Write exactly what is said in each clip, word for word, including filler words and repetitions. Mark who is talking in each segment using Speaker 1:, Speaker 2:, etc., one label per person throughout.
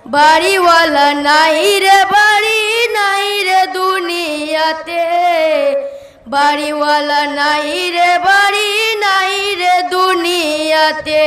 Speaker 1: বাড়িওয়ালা নাই রে বাড়ি নাই রে দুনিয়াতে, বাড়িওয়ালা নাই রে বাড়ি নাই রে দুনিয়াতে।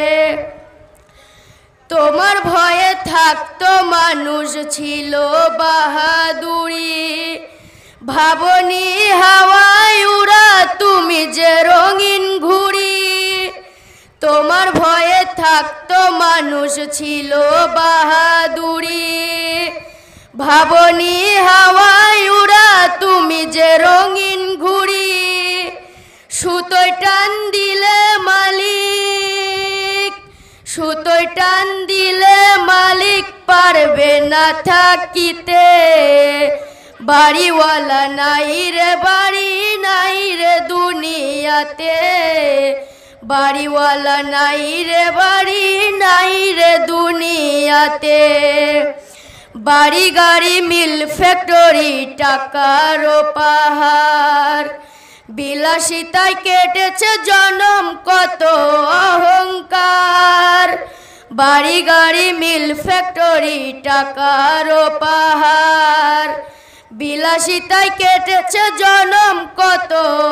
Speaker 1: তোমার ভয়ে থাকতো মানুষ ছিল বাহাদুরি, ভাবনি হাওয়ায় উড়া তুমি যে রঙিন ঘুড়ি। তোমার ভয়ে থাকতো মানুষ ছিল বাহাদুরি, ভাবনি হাওয়ায় উড়া তুমি যে রঙিন ঘুড়ি। সুতোয় টান দিলে মালিক, সুতোয় টান দিলে মালিক পারবে না থাকিতে। বাড়িওয়ালা নাই রে বাড়ি নাই রে দুনিয়াতে, বাড়িওয়ালা নাই রে বাড়ি নাই রে দুনিয়াতে। বাড়ি গাড়ি মিল ফ্যাক্টরি টাকারও পাহাড়, বিলাসিতায় কেটেছে জনম কত অহংকার। বাড়ি গাড়ি মিল ফ্যাক্টরি টাকারও পাহাড়, বিলাসিতায় কেটেছে জনম কত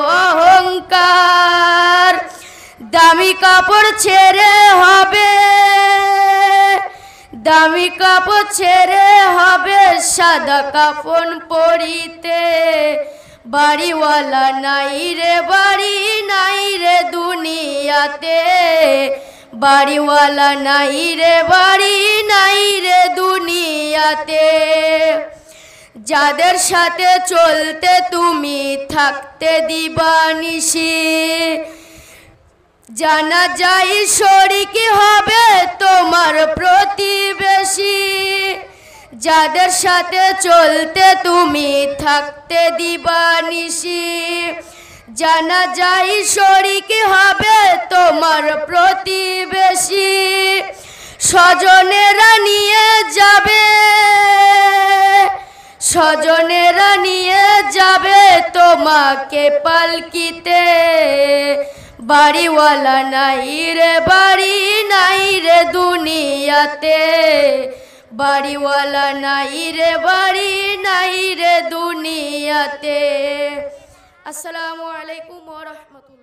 Speaker 1: অহংকার। দামি কাপড় ছেড়ে হবে, দামি কাপড় ছেড়ে হবে সাদা কাফন পরিতে। বাড়িওয়ালা নাই রে বাড়ি নাই রে দুনিয়াতে, বাড়িওয়ালা নাই রে বাড়ি নাই রে দুনিয়াতে। যাদের সাথে চলতে তুমি থাকতে দিবানিশি, জানা যায় শরিক হবে তোমার প্রতিবেশী। যাদের সাথে চলতে তুমি থাকতে দিবানিশি, জানা যায় শরিক হবে তোমার প্রতিবেশী। স্বজনেরা নিয়ে যাবে, স্বজনেরা নিয়ে যাবে তোমাকে পালকিতে। বাড়িওয়ালা নাই রে বাড়ি নাই রে দুনিয়াতে, বাড়িওয়ালা নাই রে বাড়ি নাই রে দুনিয়াতে। আসসালামু আলাইকুম ওয়া রাহমাতুল্লাহ।